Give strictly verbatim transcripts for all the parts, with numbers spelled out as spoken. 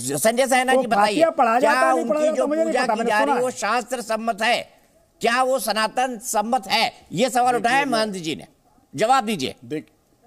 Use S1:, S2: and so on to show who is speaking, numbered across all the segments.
S1: संजय सायनाथ जी बताइए, क्या उनकी जो पूजा की जा रही है वो शास्त्र सम्मत है? क्या वो सनातन सम्मत है? ये सवाल उठाया महंत जी ने, जवाब दीजिए।
S2: देख,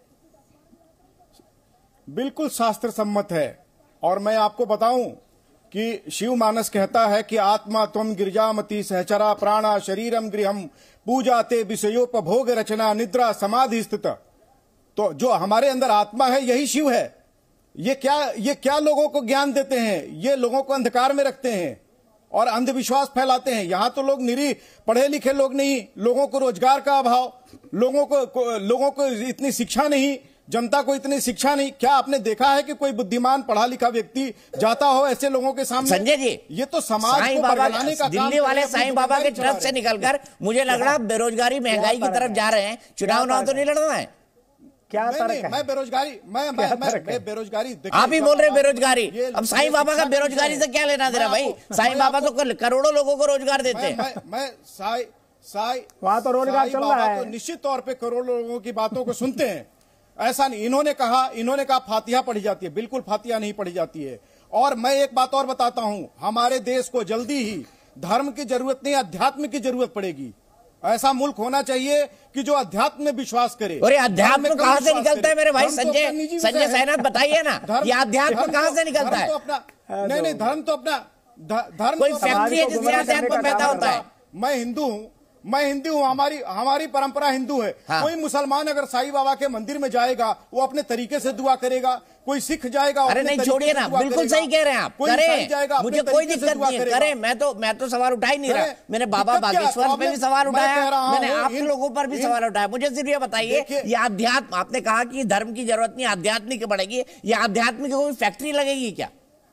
S2: बिल्कुल शास्त्र सम्मत है। और मैं आपको बताऊं कि शिव मानस कहता है कि आत्मा त्वम गिरजामती सहचरा प्राणा शरीरम गृहम पूजा ते विषयोपभोग रचना निद्रा समाधि स्थित। तो जो हमारे अंदर आत्मा है यही शिव है। ये क्या ये क्या लोगों को ज्ञान देते हैं? ये लोगों को अंधकार में रखते हैं और अंधविश्वास फैलाते हैं। यहां तो लोग निरी पढ़े लिखे लोग नहीं, लोगों को रोजगार का अभाव, लोगों को, को लोगों को इतनी शिक्षा नहीं, जनता को इतनी शिक्षा नहीं। क्या आपने देखा है कि कोई बुद्धिमान पढ़ा लिखा व्यक्ति जाता हो ऐसे लोगों के सामने?
S1: संजय जी,
S2: ये तो समाज को बदलाने का
S1: दिल्ली वाले साईं बाबा के ट्रस्ट से निकलकर मुझे लग रहा बेरोजगारी महंगाई की तरफ जा रहे हैं। चुनाव नाव तो नहीं लड़ना है
S2: क्या? नहीं, नहीं, मैं बेरोजगारी मैं मैं, मैं, मैं बेरोजगारी
S1: आप ही बोल रहे बेरोजगारी। अब साईं बाबा का बेरोजगारी से क्या लेना देना भाई? साईं बाबा तो करोड़ों लोगों को रोजगार देते हैं।
S2: मैं साई साई
S3: वहां तो रोजगार चल रहा है।
S2: तो निश्चित तौर पे करोड़ों लोगों की बातों को सुनते हैं। ऐसा नहीं, इन्होंने कहा इन्होंने कहा फातिहा पढ़ी जाती है। बिल्कुल फातिहा नहीं पढ़ी जाती है। और मैं एक बात और बताता हूं, हमारे देश को जल्दी ही धर्म की जरूरत नहीं, अध्यात्म की जरूरत पड़ेगी। ऐसा मुल्क होना चाहिए कि जो अध्यात्म में विश्वास करे।
S1: और अध्यात्म कहां से निकलता है मेरे भाई संजय संजय सायनाथ बताइए ना, ये अध्यात्म कहां से निकलता है?
S2: नहीं नहीं, धर्म तो अपना धर्म
S1: कोई फैक्ट्री है जिससे अध्यात्म पैदा होता है।
S2: मैं हिंदू हूं, मैं हिंदू हूं, हमारी हमारी परंपरा हिंदू है। हाँ। कोई मुसलमान अगर साईं बाबा के मंदिर में जाएगा वो अपने तरीके से दुआ करेगा, कोई सिख जाएगा।
S1: अरे नहीं छोड़िए ना, बिल्कुल सही कह रहे हैं आप, करें, मुझे कोई दिक्कत नहीं है, करें। मैं तो मैं तो सवाल उठा ही नहीं रहा। मैंने बाबा बागेश्वर पे भी सवाल उठाया, मैंने आप लोगों पर भी सवाल उठाया। मुझे सिर्फ ये बताइए, ये अध्यात्म आपने कहा कि धर्म की जरूरत नहीं, आध्यात्मिक बढ़ेगी, ये आध्यात्मिक कोई फैक्ट्री लगेगी क्या?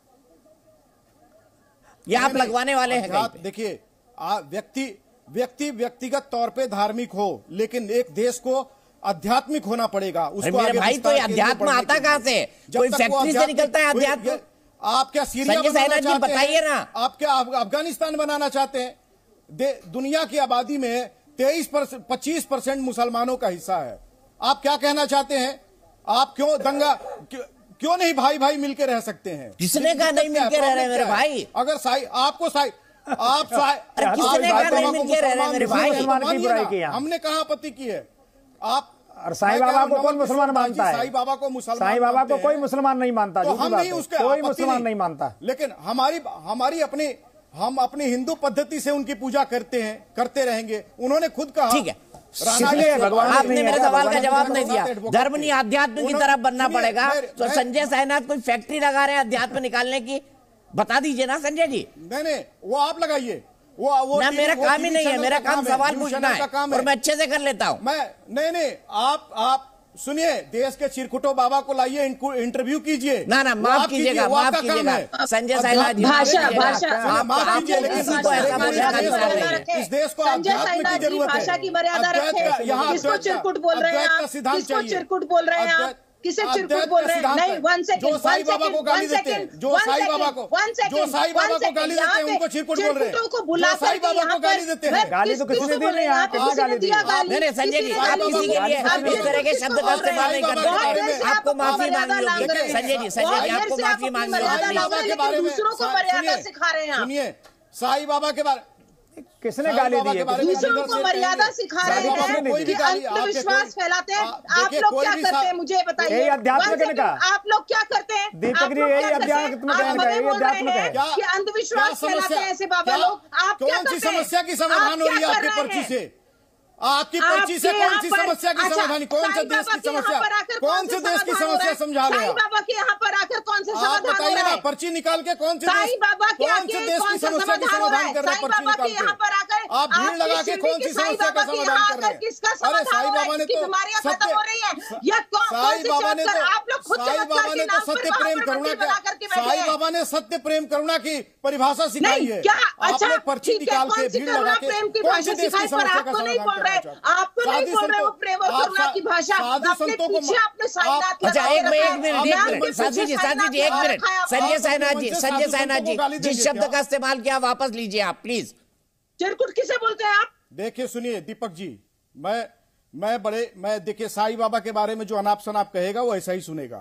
S1: ये आप लगवाने वाले हैं?
S2: देखिए, व्यक्ति व्यक्ति व्यक्तिगत तौर पे धार्मिक हो, लेकिन एक देश को आध्यात्मिक होना पड़ेगा। उसको
S1: मेरे भाई तो अध्यात्म आता कहां से? कोई फैक्ट्री से निकलता है अध्यात्म?
S2: आप क्या सीरिया बनाना चाहते हैं?
S1: बताइए ना,
S2: आप क्या अफगानिस्तान बनाना चाहते हैं? दुनिया की आबादी में तेईस पच्चीस परसेंट मुसलमानों का हिस्सा है। आप क्या कहना चाहते हैं? आप क्यों दंगा क्यों नहीं भाई भाई मिलकर रह सकते हैं?
S1: किसने कहा नहीं मिलकर रह रहे मेरे भाई?
S2: अगर साई आपको साई आप
S1: किसने कहा नहीं मिलके रह रहे मेरे भाई?
S2: हमने कहा आपत्ति की है? आप
S3: और साईं बाबा को कौन मुसलमान मानता है?
S2: साईं बाबा को मुसलमान
S3: साईं बाबा को कोई मुसलमान नहीं मानता।
S2: तो हम नहीं उसके
S3: कोई मुसलमान नहीं मानता।
S2: लेकिन हमारी हमारी अपनी हम अपनी हिंदू पद्धति से उनकी पूजा करते हैं, करते रहेंगे। उन्होंने खुद कहा।
S1: ठीक है, आपने मेरे सवाल का जवाब नहीं दिया। धर्म नहीं अध्यात्म की तरफ बनना पड़ेगा। तो संजय सायनाथ कोई फैक्ट्री लगा रहे हैं अध्यात्म निकालने की? बता दीजिए ना संजय जी।
S2: नहीं नहीं, वो आप लगाइए। वो वो
S1: ना मेरा काम ही नहीं है, मेरा काम सवाल पूछना है और मैं अच्छे से कर लेता हूँ।
S2: मैं नहीं नहीं, आप आप सुनिए, देश के चिरकुटो बाबा को लाइए, इंटरव्यू कीजिए।
S1: ना ना, माफ कीजिएगा, माफ कीजिएगा संजय सायनाथ जी,
S4: भाषा भाषा
S2: माफ कीजिए, लेकिन इस देश को आध्यात्म की जरूरत है।
S4: भाषा की मर्यादा रखें। यहाँ किसको चिरकुट बोल रहे हैं आप? किसको चिरकुट बोल रहे हैं आप? किसे चिरकुट बोल रहे हैं? नहीं, वन सेकंड,
S2: जो साईं बाबा को गाली देते हैं, जो साईं बाबा को जो साईं बाबा को गाली देते हैं उनको चिरकुट बोल रहे हैं।
S4: को बुला
S2: साईं बाबा को गाली देते हैं।
S3: गाली तो किसी ने दी नहीं, आप कहाँ गाली दी?
S1: नहीं संजय जी, आप किसी के लिए इस तरह के शब्द का इस्तेमाल नहीं करते। आपको माफी मांगनी होगी संजय जी, संजय जी आपको माफी मांगनी होगी।
S4: दूसरों को मर्यादा सिखा रहे हैं।
S2: सुनिए, साईं बाबा के बारे
S3: किसने गाली दी है?
S4: दूसरों को मर्यादा सिखा रहे हैं कि अंधविश्वास फैलाते हैं। आप लोग क्या करते हैं मुझे बताइए?
S3: अध्यात्म का
S4: आप लोग क्या करते हैं?
S3: दीपक जी, यही अध्यात्म
S4: का कि अंधविश्वास फैलाते हैं ऐसे बाबा लोग। आप
S2: कौन सी समस्या की समाधान हो रही है आपकी पर्ची से? आपकी पर्ची से कौन सी समस्या की समाधान? कौन से देश की समस्या, कौन से देश की समस्या समझा रहे हैं?
S4: बाबा के यहाँ पर आकर कौन से समाधान
S2: बताइए ना, पर्ची निकाल के कौन से देश कौन से देश की समस्या की समाधान कर रहे हैं? पर्ची निकाल के आप भीड़ लगा के कौन सी समस्या का समाधान कर रहे हैं? अरे साईं बाबा ने तो
S4: खत्म हो रही है।
S2: साईं बाबा ने तो
S4: आप लोग
S2: साईं बाबा ने तो सत्य प्रेम करुणा के साईं बाबा ने सत्य प्रेम करुणा की परिभाषा सिखाई है। आप लोग पर्ची निकाल के भीड़ लगा के कौन से देश की समस्या का समाधान कर रहे हैं?
S4: आपको नहीं बोल रहे वो प्रेम और करुणा की भाषा।
S2: साधु संतों को
S1: अच्छा एक मिनट एक मिनट एक मिनट साथी जी साथी जी एक मिनट संजय सायनाथ जी संजय सायनाथ जी जिस शब्द का इस्तेमाल किया वापस लीजिए आप प्लीज।
S4: चिरकुट किसे बोलते हैं आप?
S2: देखिए सुनिए दीपक जी, मैं मैं बड़े मैं देखिए साईं बाबा के बारे में जो अनाप शनाप कहेगा वो ऐसा ही सुनेगा।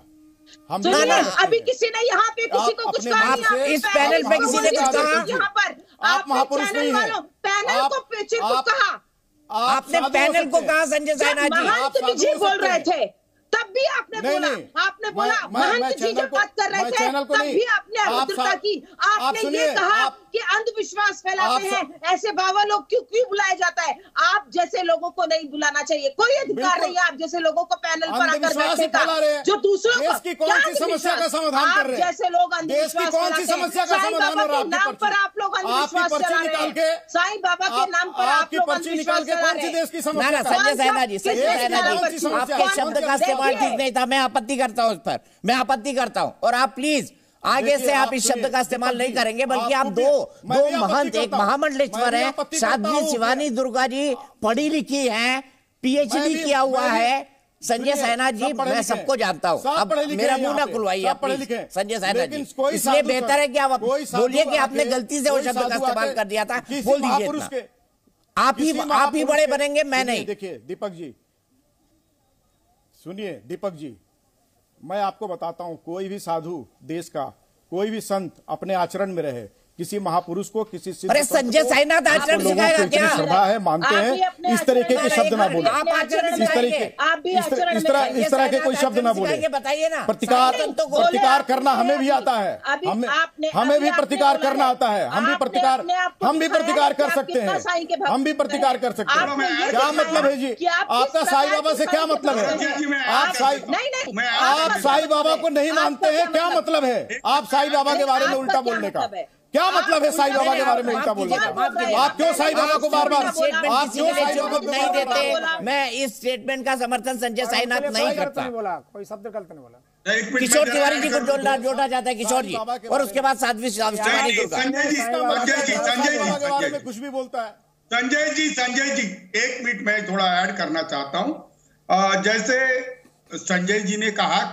S4: सुनिए, अभी किसी ने यहाँ पे किसी को कुछ कहा नहीं।
S1: इस पैनल पे किसी ने कुछ कहा?
S4: यहाँ पर
S2: आप महापुरुष नहीं हैं।
S4: पैनल को चिरकुट कहा,
S1: आपने पैनल को कहा संजय साइना जी?
S4: महंत जी बोल रहे थे तब भी आपने
S2: नहीं,
S4: बोला
S2: नहीं,
S4: महंत बोला
S2: मैं,
S4: महंत
S2: मैं
S4: जी जब बात कर रहे थे तब भी आपने अभद्रता की। आपने ये कहा कि अंधविश्वास फैलाते हैं, ऐसे बाबा लोग क्यों क्यों बुलाया जाता है? आप जैसे लोगों को नहीं बुलाना चाहिए, कोई अधिकार नहीं है आप जैसे लोगों को पैनल पर आकर बैठने का, जो दूसरों को
S2: देश की कौन सी समस्या का समाधान कर रहे हैं?
S4: जैसे लोग अंधविश्वास
S2: कौन सी समस्या का समाधान हो रहा है?
S4: नाम पर आप लोग अंधविश्वास चला रहे हैं, साईं बाबा के नाम पर आप लोग अंधविश्वास चला रहे हैं।
S1: संजय साइना जी, संजय साइना जी, आपके शब्द का इस्तेमाल ठीक नहीं था, मैं आपत्ति करता हूं उस पर, मैं आपत्ति करता हूं। और आप प्लीज आगे से आप इस शब्द का इस्तेमाल नहीं करेंगे, बल्कि आप दो दो महंत, एक महामंडलेश्वर है, साध्वी शिवानी दुर्गा जी पढ़ी लिखी हैं, पीएचडी किया हुआ है। संजय साइना जी, मैं सबको जानता हूं, अब मेरा मुंह ना खुलवाइए संजय साइना जी। इसलिए बेहतर है कि आप बोलिए कि आपने गलती से वो शब्द का इस्तेमाल कर दिया था, बोल दीजिए। आप ही आप ही बड़े बनेंगे, मैं नहीं।
S2: देखिए दीपक जी, सुनिए दीपक जी, मैं आपको बताता हूं, कोई भी साधु देश का, कोई भी संत अपने आचरण में रहे, किसी महापुरुष को, किसी
S1: अरे संजय साइना आचरण सिखाएगा क्या?
S2: श्रद्धा है, मानते हैं, इस तरीके के शब्द ना बोले, इस तरीके इस तरह इस तरह के कोई शब्द ना बोले।
S1: बताइए ना,
S2: प्रतिकार प्रतिकार करना हमें भी आता है, हमें हमें भी प्रतिकार करना आता है, हम भी प्रतिकार हम भी प्रतिकार कर सकते हैं, हम भी प्रतिकार कर सकते हैं। क्या मतलब है जी आपका साईं बाबा से? क्या मतलब है? आप साईं आप साईं बाबा को नहीं मानते हैं, क्या मतलब है? आप साईं बाबा के बारे में उल्टा बोलने का क्या मतलब है? साईं बाबा के बारे में उल्टा बोलने का आप क्यों साईं बाबा को बार बार आप क्यों साईं बाबा को
S1: नहीं देते? मैं इस स्टेटमेंट का समर्थन संजय साइनाथ नहीं करता।
S3: कोई शब्द गलत नहीं बोला।
S1: किशोर तिवारी जी को जोड़ा जोड़ा जाता है, किशोर जी, और उसके बाद साध्वी शिवानी दुर्गा।
S5: संजय जी, संजय जी, संजय जी,
S2: कुछ भी बोलता है
S5: संजय जी, संजय जी, एक मिनट मैं थोड़ा ऐड करना चाहता हूं। जैसे संजय जी ने कहा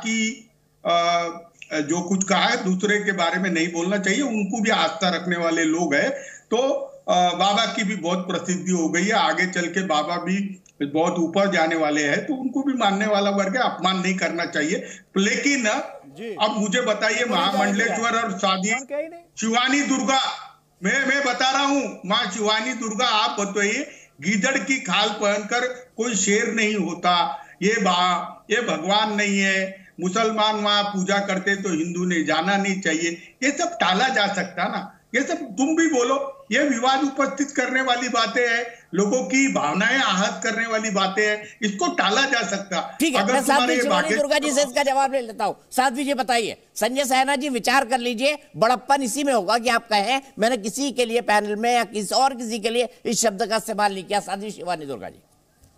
S5: कि जो कुछ कहा है दूसरे के बारे में नहीं बोलना चाहिए, उनको भी आस्था रखने वाले लोग हैं, तो बाबा की भी बहुत प्रसिद्धि हो गई है, आगे चल के बाबा भी बहुत ऊपर जाने वाले हैं, तो उनको भी मानने वाला वर्ग है, अपमान नहीं करना चाहिए। लेकिन अब मुझे बताइए, महामंडलेश्वर और साध्वी शिवानी दुर्गा, मैं मैं बता रहा हूं, माँ शिवानी दुर्गा, आप बताइए, गीदड़ की खाल पहनकर कोई शेर नहीं होता, ये बा ये भगवान नहीं है, मुसलमान वहां पूजा करते तो हिंदू ने जाना नहीं चाहिए, ये सब टाला जा सकता ना? ये सब तुम भी बोलो, ये विवाद उपस्थित करने वाली बातें हैं, लोगों की भावनाएं आहत करने वाली बातें हैं, इसको टाला जा सकता।
S1: ठीक है, मैं साध्वी शिवानी दुर्गा जी से इसका जवाब ले लेता हूं। साध्वी जी बताइए, संजय साइना जी विचार कर लीजिए, बड़प्पन इसी में होगा कि आप कहें मैंने किसी के लिए पैनल में या किसी और किसी के लिए इस शब्द का इस्तेमाल नहीं किया। साध्वी शिवानी दुर्गा जी।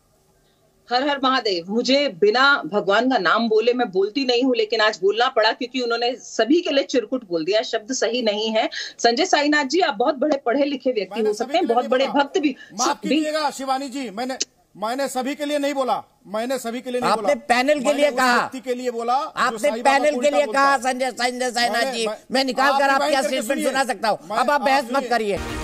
S4: हर हर महादेव। मुझे बिना भगवान का नाम बोले मैं बोलती नहीं हूँ, लेकिन आज बोलना पड़ा क्योंकि उन्होंने सभी के लिए चिरकुट बोल दिया, शब्द सही नहीं है। संजय साइनाथ जी, आप बहुत बड़े पढ़े लिखे व्यक्ति हो सकते हैं, बहुत बड़े भक्त भी।
S2: माफ कीजिएगा शिवानी जी, मैंने मैंने सभी के लिए नहीं बोला, मैंने सभी के लिए नहीं
S1: आपने
S2: बोला,
S1: पैनल के लिए कहा,
S2: के लिए बोला,
S1: आपने पैनल के लिए कहा। संजय संजय साइनाथ जी, मैं निकाल कर आपके स्टेटमेंट सुना सकता हूँ, अब आप बहस मत करिए।